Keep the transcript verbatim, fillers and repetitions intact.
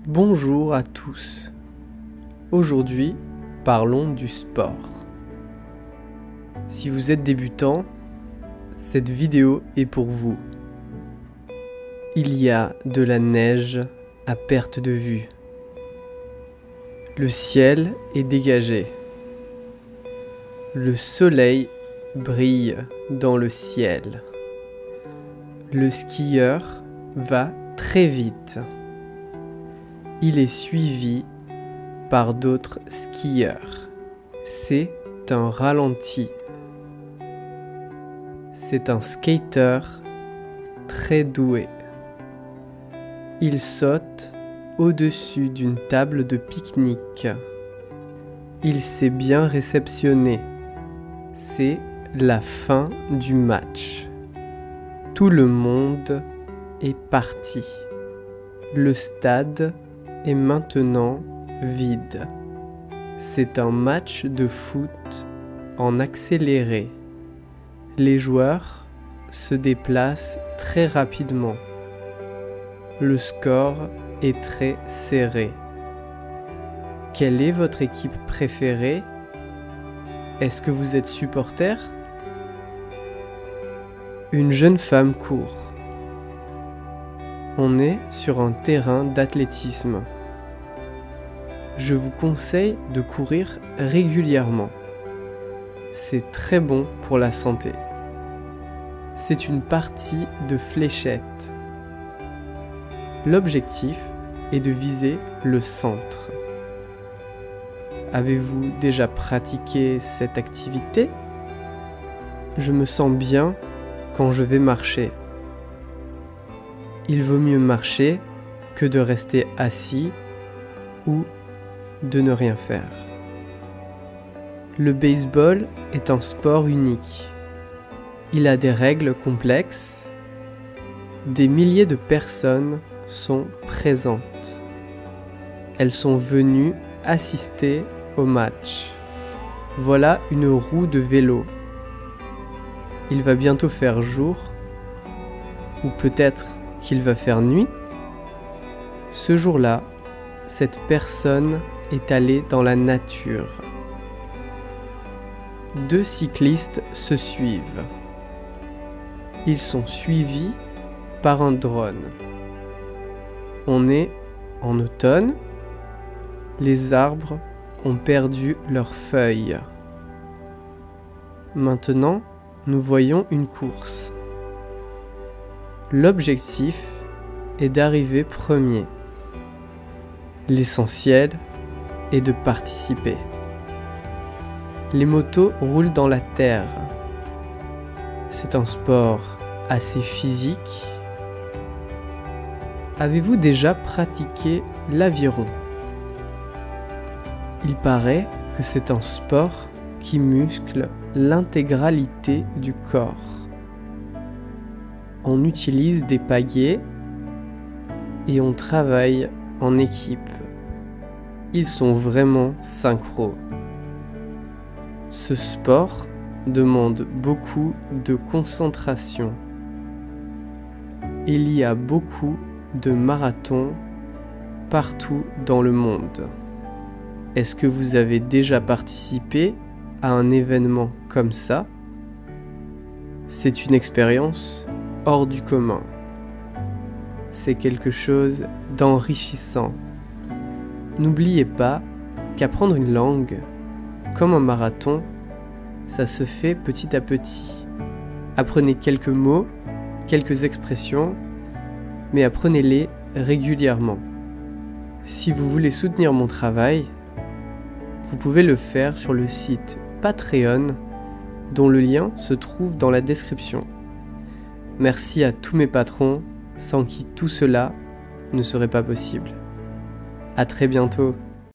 Bonjour à tous. Aujourd'hui, parlons du sport. Si vous êtes débutant, cette vidéo est pour vous. Il y a de la neige à perte de vue. Le ciel est dégagé. Le soleil brille dans le ciel. Le skieur va très vite. Il est suivi par d'autres skieurs. C'est un ralenti. C'est un skater très doué. Il saute au-dessus d'une table de pique-nique. Il s'est bien réceptionné. C'est la fin du match. Tout le monde est parti. Le stade est maintenant vide. C'est un match de foot en accéléré. Les joueurs se déplacent très rapidement. Le score est très serré. Quelle est votre équipe préférée? Est-ce que vous êtes supporter? Une jeune femme court. On est sur un terrain d'athlétisme. Je vous conseille de courir régulièrement. C'est très bon pour la santé. C'est une partie de fléchette. L'objectif est de viser le centre. Avez-vous déjà pratiqué cette activité? Je me sens bien quand je vais marcher. Il vaut mieux marcher que de rester assis ou de ne rien faire. Le baseball est un sport unique. Il a des règles complexes. Des milliers de personnes sont présentes. Elles sont venues assister au match. Voilà une roue de vélo. Il va bientôt faire jour, ou peut-être qu'il va faire nuit. Ce jour-là, cette personne est allée dans la nature. Deux cyclistes se suivent. Ils sont suivis par un drone. On est en automne. Les arbres ont perdu leurs feuilles. Maintenant, nous voyons une course. L'objectif est d'arriver premier. L'essentiel est de participer. Les motos roulent dans la terre. C'est un sport assez physique. Avez-vous déjà pratiqué l'aviron? Il paraît que c'est un sport qui muscle l'intégralité du corps. On utilise des pagaies et on travaille en équipe. Ils sont vraiment synchro. Ce sport demande beaucoup de concentration. Il y a beaucoup de marathons partout dans le monde. Est-ce que vous avez déjà participé à un événement comme ça? C'est une expérience hors du commun. C'est quelque chose d'enrichissant. N'oubliez pas qu'apprendre une langue, comme un marathon, ça se fait petit à petit. Apprenez quelques mots, quelques expressions, mais apprenez-les régulièrement. Si vous voulez soutenir mon travail, vous pouvez le faire sur le site Patreon, dont le lien se trouve dans la description. Merci à tous mes patrons, sans qui tout cela ne serait pas possible. À très bientôt.